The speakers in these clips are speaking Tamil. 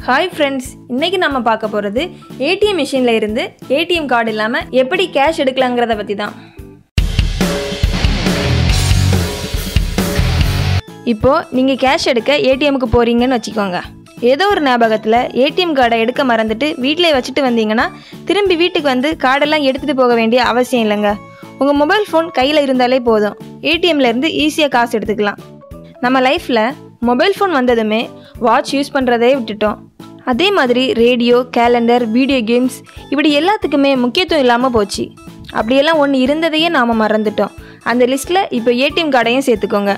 Hi friends, இன்னைக்கு நம்ம பார்க்க போறது ATM மெஷின்ல இருந்து ATM கார்டு இல்லாம எப்படி கேஷ் எடுக்கலாம்ங்கறத பத்தி தான். இப்போ நீங்க கேஷ் எடுக்க ATM க்கு போறீங்கன்னு வெச்சுக்கோங்க. ஏதோ ஒரு ஞாபகத்துல ATM கார்டை எடுக்க மறந்துட்டு வீட்லயே வச்சிட்டு வந்தீங்கன்னா திரும்பி வீட்டுக்கு வந்து கார்டெல்லாம் எடுத்துட்டு போக வேண்டிய அவசியம் இல்லங்க. உங்க மொபைல் ஃபோன் கையில இருந்தாலே போதும். ATM ல இருந்து ஈஸியா காசு எடுத்துக்கலாம். நம்ம லைஃப்ல மொபைல் ஃபோன் வந்ததுமே வாட்ச் யூஸ் பண்றதே விட்டுட்டோம். அதே மாதிரி ரேடியோ, கேலண்டர், வீடியோ கேம்ஸ் இப்படி எல்லாத்துக்குமே முக்கியத்துவம் இல்லாமல் போச்சு. அப்படியெல்லாம் ஒன்று இருந்ததையே நாம் மறந்துட்டோம். அந்த லிஸ்ட்டில் இப்போ ATM கார்டையும் சேர்த்துக்கோங்க.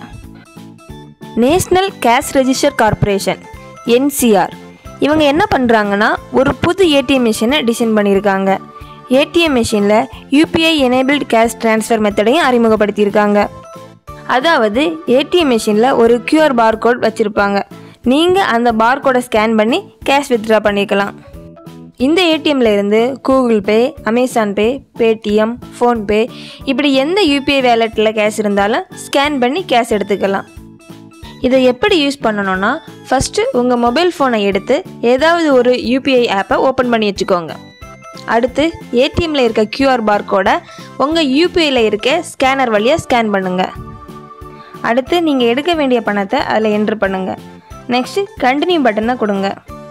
National cash register corporation NCR இவங்க என்ன பண்ணுறாங்கன்னா ஒரு புது ATM மிஷினை டிசைன் பண்ணியிருக்காங்க. ATM மிஷினில் UPI எனேபிள்ட் கேஷ் ட்ரான்ஸ்ஃபர் மெத்தடையும் அறிமுகப்படுத்தியிருக்காங்க. அதாவது ATM மிஷினில் ஒரு QR பார்கோட் வச்சுருப்பாங்க. நீங்கள் அந்த பார்கோடை ஸ்கேன் பண்ணி கேஷ் வித்ட்ரா பண்ணிக்கலாம். இந்த ATMல இருந்து Google pay, Amazon pay, Paytm, Phonepe இப்படி எந்த UPI வேலெட்டில் கேஷ் இருந்தாலும் ஸ்கேன் பண்ணி கேஷ் எடுத்துக்கலாம். இதை எப்படி யூஸ் பண்ணணும்னா ஃபஸ்ட்டு உங்கள் மொபைல் ஃபோனை எடுத்து ஏதாவது ஒரு UPI ஆப்பை ஓப்பன் பண்ணி வச்சுக்கோங்க. அடுத்து ATMல இருக்க QR பார்கோடை உங்கள் UPIயில் இருக்க ஸ்கேனர் வழியாக ஸ்கேன் பண்ணுங்கள். அடுத்து நீங்கள் எடுக்க வேண்டிய பணத்தை அதில் என்ட்ரு பண்ணுங்கள். நெக்ஸ்ட்டு கண்டினியூ பட்டனை கொடுங்க.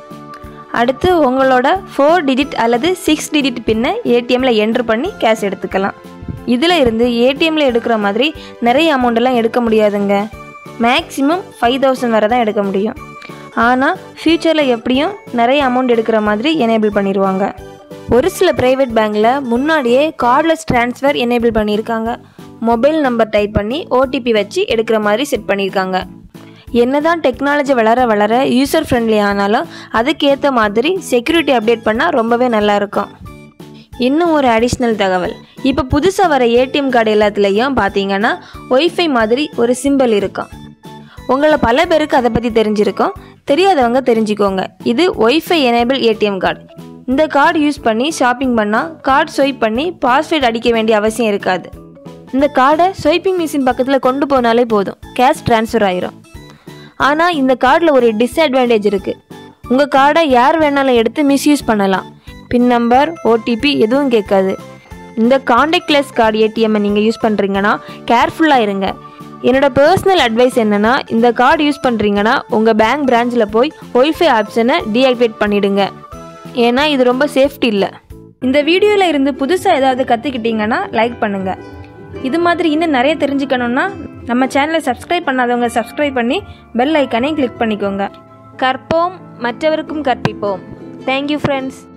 அடுத்து உங்களோட 4 டிஜிட் அல்லது 6 டிஜிட் பின்னை ATMல என்ட்ரு பண்ணி கேஷ் எடுத்துக்கலாம். இதில் இருந்து ATMல எடுக்கிற மாதிரி நிறைய அமௌண்ட்டெல்லாம் எடுக்க முடியாதுங்க. மேக்ஸிமம் 5000 வரை தான் எடுக்க முடியும். ஆனால் ஃப்யூச்சரில் எப்படியும் நிறைய அமௌண்ட் எடுக்கிற மாதிரி எனேபிள் பண்ணிடுவாங்க. ஒரு சில ப்ரைவேட் பேங்க்கில் முன்னாடியே கார்ட்லெஸ் ட்ரான்ஸ்ஃபர் எனேபிள் பண்ணியிருக்காங்க. மொபைல் நம்பர் டைப் பண்ணி OTP வச்சு எடுக்கிற மாதிரி செட் பண்ணியிருக்காங்க. என்னதான் டெக்னாலஜி வளர வளர யூசர் ஃப்ரெண்ட்லி ஆனாலும் அதுக்கேற்ற மாதிரி செக்யூரிட்டி அப்டேட் பண்ணால் ரொம்பவே நல்லாயிருக்கும். இன்னும் ஒரு அடிஷ்னல் தகவல், இப்போ புதுசாக வர ATM கார்டு எல்லாத்துலேயும் பார்த்தீங்கன்னா ஒய்ஃபை மாதிரி ஒரு சிம்பிள் இருக்கும். உங்களை பல பேருக்கு அதை பற்றி தெரிஞ்சிருக்கும். தெரியாதவங்க தெரிஞ்சுக்கோங்க. இது ஒய்ஃபை எனேபிள் ATM கார்டு. இந்த கார்டு யூஸ் பண்ணி ஷாப்பிங் பண்ணால் கார்டு ஸ்வைப் பண்ணி பாஸ்வேர்டு அடிக்க வேண்டிய அவசியம் இருக்காது. இந்த கார்டை ஸ்வைப்பிங் மிஷின் பக்கத்தில் கொண்டு போனாலே போதும், கேஷ் ட்ரான்ஸ்ஃபர் ஆயிரும். ஆனால் இந்த கார்டில் ஒரு டிஸ்அட்வான்டேஜ் இருக்குது. உங்கள் கார்டை யார் வேணாலும் எடுத்து மிஸ்யூஸ் பண்ணலாம். பின் நம்பர், OTP எதுவும் கேட்காது. இந்த கான்டாக்ட்லெஸ் கார்டு ATM நீங்கள் யூஸ் பண்ணுறீங்கன்னா கேர்ஃபுல்லாக இருங்க. என்னோடய பர்சனல் அட்வைஸ் என்னென்னா, இந்த கார்டு யூஸ் பண்ணுறீங்கன்னா உங்கள் பேங்க் பிரான்ச்சில் போய் ஒய்ஃபை ஆப்ஷனை டீஆக்டிவேட் பண்ணிவிடுங்க. ஏன்னா இது ரொம்ப சேஃப்டி இல்லை. இந்த வீடியோவில் இருந்து புதுசாக ஏதாவது கற்றுக்கிட்டிங்கன்னா லைக் பண்ணுங்கள். இது மாதிரி இன்னும் நிறைய தெரிஞ்சுக்கணுன்னா நம்ம சேனலை சப்ஸ்கிரைப் பண்ணாதவங்க சப்ஸ்கிரைப் பண்ணி பெல் ஐக்கானையும் கிளிக் பண்ணிக்கோங்க. கற்போம், மற்றவருக்கும் கற்பிப்போம். Thank you friends.